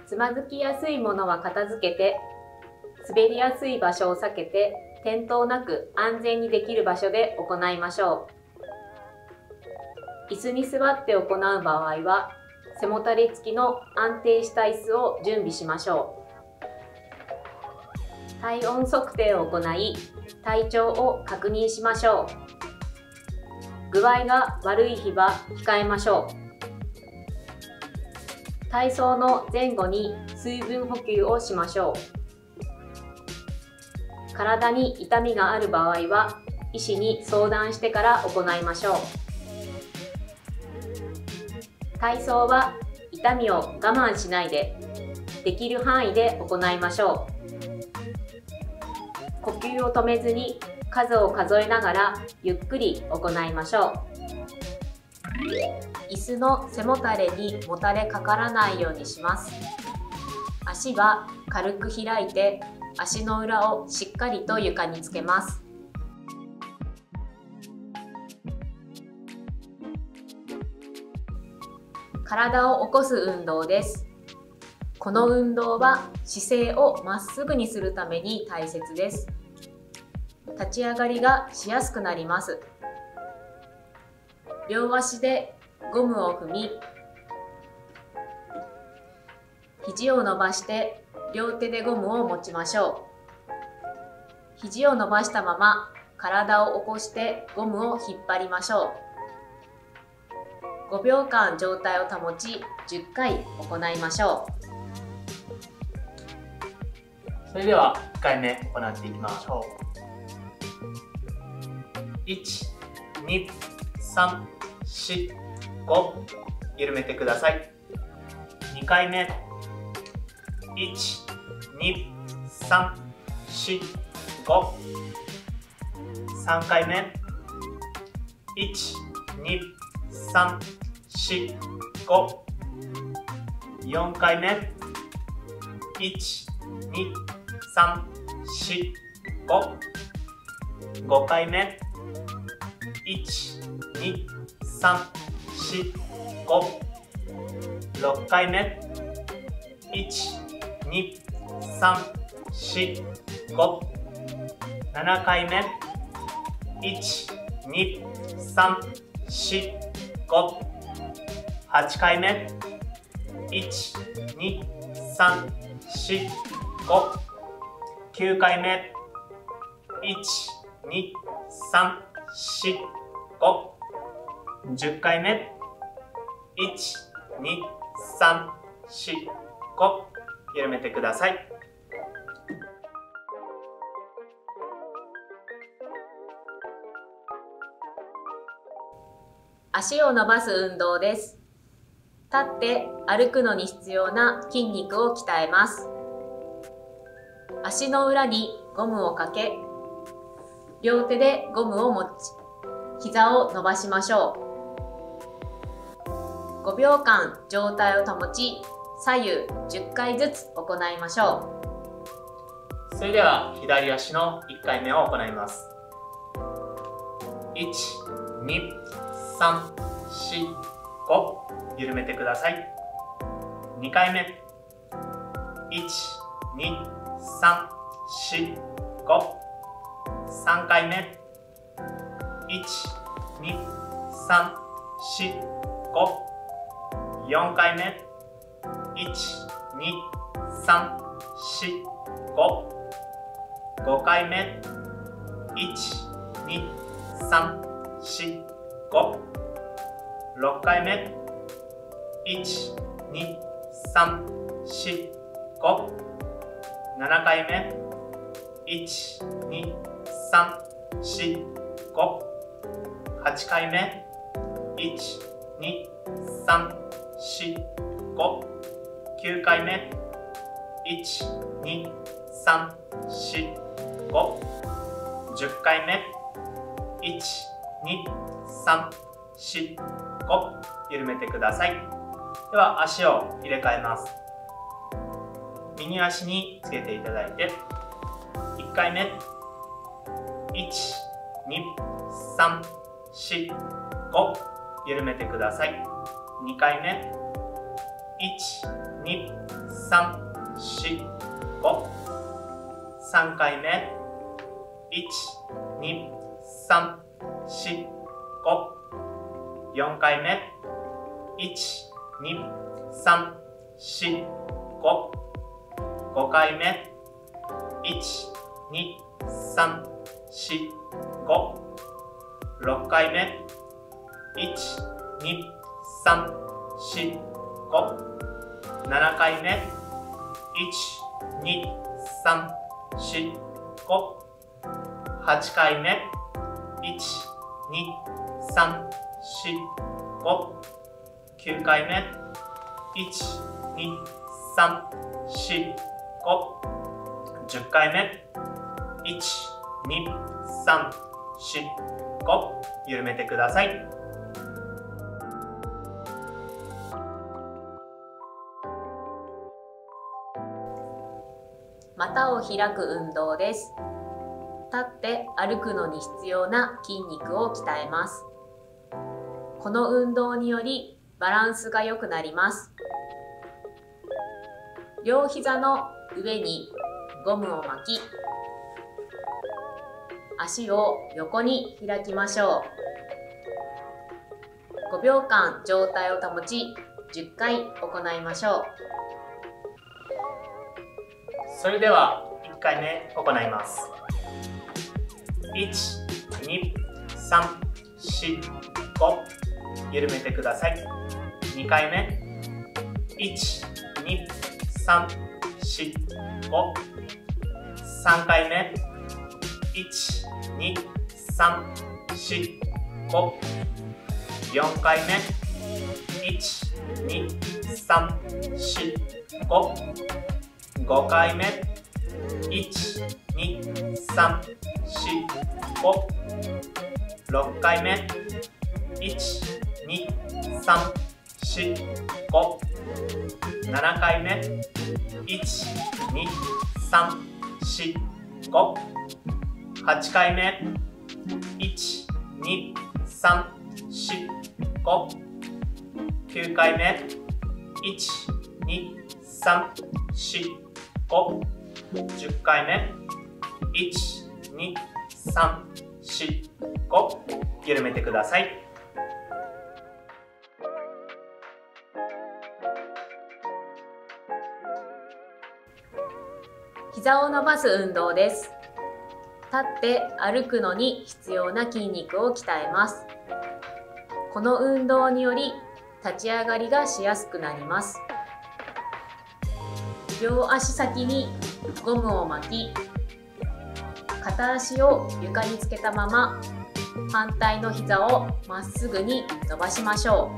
つまずきやすいものは片付けて、滑りやすい場所を避けて、転倒なく安全にできる場所で行いましょう。椅子に座って行う場合は、背もたれ付きの安定した椅子を準備しましょう。体温測定を行い、体調を確認しましょう。具合が悪い日は控えましょう。体操の前後に水分補給をしましょう。体に痛みがある場合は、医師に相談してから行いましょう。体操は痛みを我慢しないで、できる範囲で行いましょう。呼吸を止めずに数を数えながらゆっくり行いましょう。椅子の背もたれにもたれかからないようにします。足は軽く開いて、足の裏をしっかりと床につけます。体を起こす運動です。この運動は姿勢をまっすぐにするために大切です。立ち上がりがしやすくなります。両足でゴムを踏み、肘を伸ばして両手でゴムを持ちましょう。肘を伸ばしたまま体を起こしてゴムを引っ張りましょう。5秒間状態を保ち10回行いましょう。 それでは1回目行っていきましょう。1、2、3、4、5緩めてください。2回目1、2、3、4、5 3回目1、2、3、4、5 4回目1、2、3、4、5 5回目1、2、3、4、5 6回目1、2、3、4、5 7回目1、2、3、4、5 8回目1、2、3、4、5 9回目1、2、3、4、5 10回目1、2、3、4、5緩めてください。 足を伸ばす運動です。立って歩くのに必要な筋肉を鍛えます。足の裏にゴムをかけ、両手でゴムを持ち、膝を伸ばしましょう。5秒間状態を保ち、左右10回ずつ行いましょう。それでは左足の1回目を行います。1、2、3、4、5緩めてください。2回目1、2、3、4、5 3回目1、2、3、4、5 4回目1、2、3、4、5 5回目1、2、3、4、5 6回目1、2、3、4、5 7回目1、2、3、4、5 8回目1、2、3、4、5 9回目1、2、3、4、5 10回目1、2、3、4、5緩めてください。では足を入れ替えます。右足につけていただいて1回目1、2、3、4、5緩めてください。2回目1、 2、3、4、5。3回目。1、2、3、4、5。4回目。1、2、3、4、5。5回目。1、2、3、4、5。6回目。1、2、3、4、5。7回目。1、2、3、4、5。8回目。1、2、3、4、5。9回目。1、2、3、4、5。10回目。1、2、3、4、5。緩めてください。 股を開く運動です。立って歩くのに必要な筋肉を鍛えます。この運動によりバランスが良くなります。両膝の上にゴムを巻き、足を横に開きましょう。5秒間状態を保ち、10回行いましょう。 それでは1回目行います。1、2、3、4、5。緩めてください。2回目。1、2、3、4、5。3回目。1、2、3、4、5。4回目。1、2、3、4、5。5回目。1、2、3、4、5。6回目。1、2、3、4、5。7回目。1、2、3、4、5。8回目。1、2、3、4、5。9回目。1、2、3、4、5。10回目。1、2、3、4、5。緩めてください。 膝を伸ばす運動です。立って歩くのに必要な筋肉を鍛えます。この運動により立ち上がりがしやすくなります。両足先にゴムを巻き、片足を床につけたまま反対の膝をまっすぐに伸ばしましょ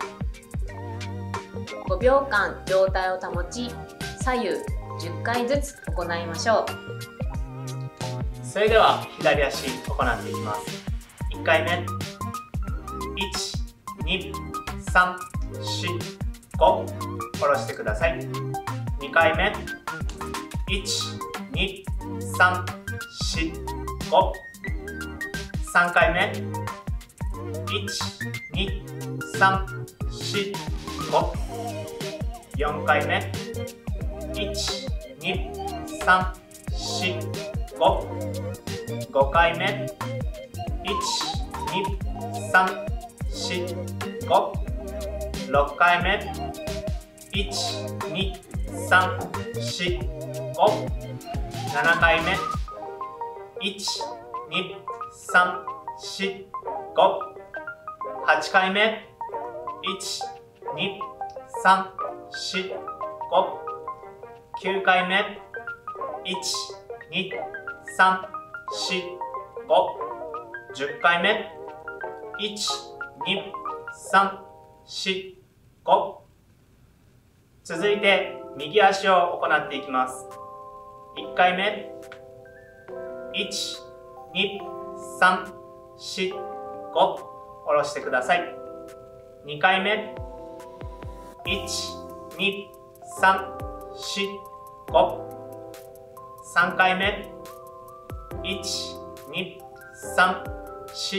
う。5秒間状態を保ち、左右10回ずつ行いましょう。 それでは左足行っていきます。1回目。1、2、3、4、5。下ろしてください。2回目。1、2、3、4、5。3回目。1、2、3、4、5。4回目。1、2、3、4、5。5回目。1、2、3、4、5。6回目。1、2、3、4、5。7回目。1、2、3、4、5。8回目。1、2、3、4、5。9回目。1、2、3、4、5。10回目。1、2、3、4、5。続いて右足を行っていきます。1回目。1、2、3、4、5。下ろしてください。2回目。1、2、3、4、5。3回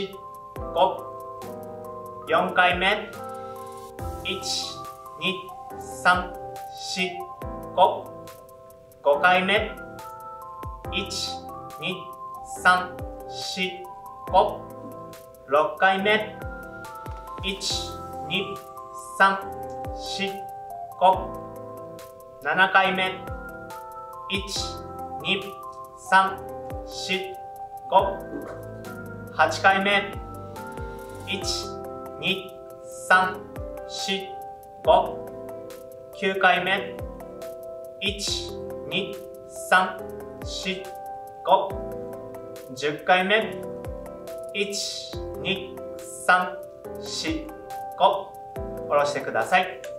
目。1、2、3、4、5。4回目。1、2、 3、4、5。5回目。1、2、3、4、5。6回目。1、2、3、4、5。7回目。1、2、3、4、5。8回目。1、2、3、4、5。9回目。1、2、3、4、5。10回目。1、2、3、4、5。下ろしてください。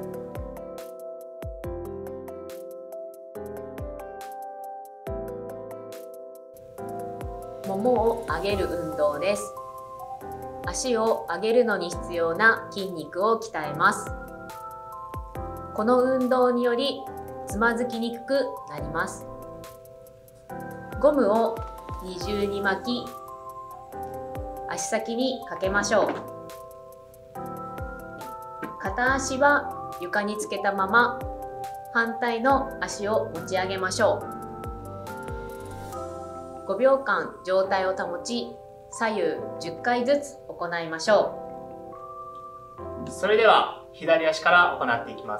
ももを上げる運動です。足を上げるのに必要な筋肉を鍛えます。この運動によりつまずきにくくなります。ゴムを二重に巻き、足先にかけましょう。片足は床につけたまま、反対の足を持ち上げましょう。5秒間状態を保ち、左右10回ずつ行いましょう。それでは左足から行っていきます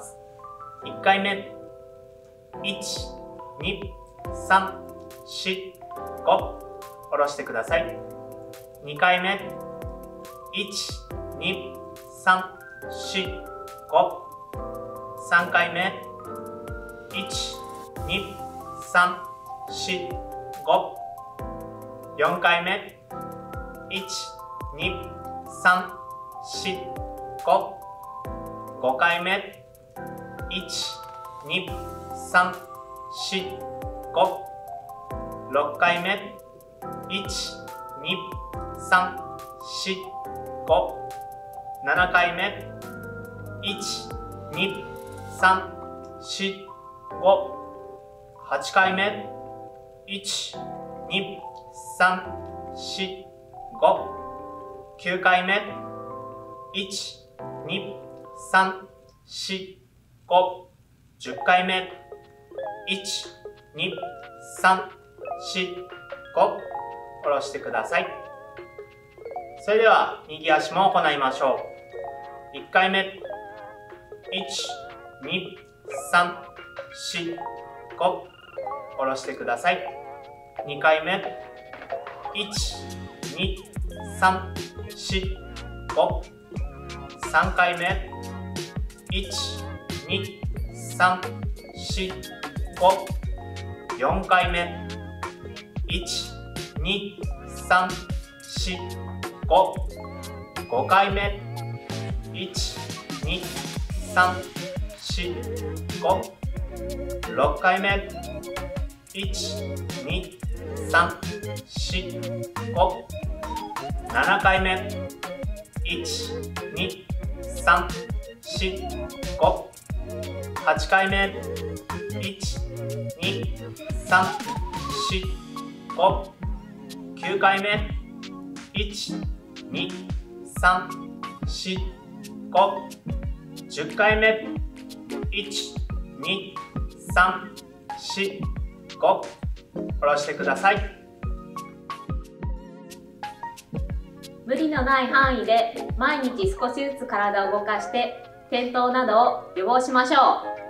。1回目。1、2、3、4、5。下ろしてください。2回目。1、2、3、4、5。3回目。1、2、3、4、5。4回目。1、2、3、4、5。5回目。1、2、3、4、5。6回目。1、2、3、4、5。7回目。1、2、3、4、5。8回目。1、2、3、4、5。9回目。1、2、3、4、5。10回目。1、2、3、4、5。下ろしてください。それでは右足も行いましょう。1回目。1、2、3、4、5。下ろしてください。2回目。1、2、3、4、5。3回目。1、2、3、4、5。4回目。1、2、3、4、5。5回目。1、2、3、4、5。6回目。1、2、3、4、5。7回目。1、2、3、4、5。8回目。1、2、3、4、5。9回目。1、2、3、4、5。10回目。1、2、3、4、5。下ろしてください。 無理のない範囲で毎日少しずつ体を動かして転倒などを予防しましょう。